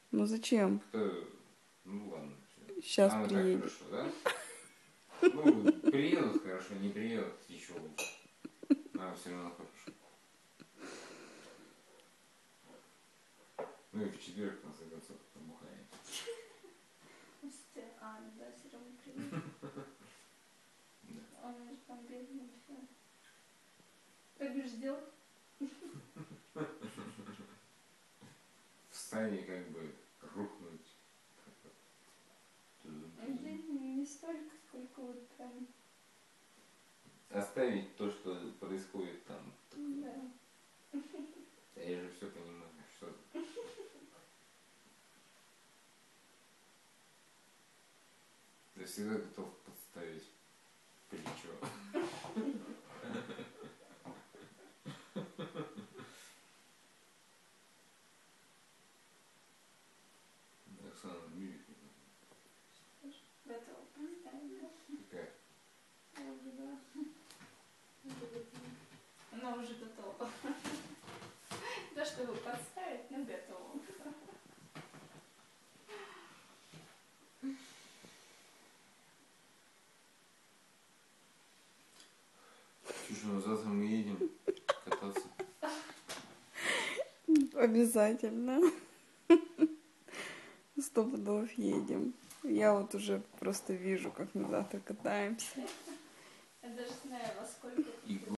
Ну зачем? Кто... Ну ладно, все. Сейчас Нам и так приедет. хорошо, да? Ну, приедут хорошо, не приедут, еще лучше. Нам все равно хорошо. Ну и в четверг, в конце концов, побухаем. А, да, все равно приедет. Он же там бедный, все. Так будешь делать? Встань и как бы рухнуть. Не столько, сколько вот прям. Оставить то, что происходит там. Да. Я же все понимаю, что... Я всегда готов подставить плечо. Оксана, мюзик. Готова поставить, да? Какая? Я уже, да. Она уже готова. Да, чтобы подставить, но готова. Слушай, ну завтра мы едем кататься. Обязательно. 100 пудов едем. Я вот уже просто вижу, как мы завтра катаемся. Я даже знаю, во сколько.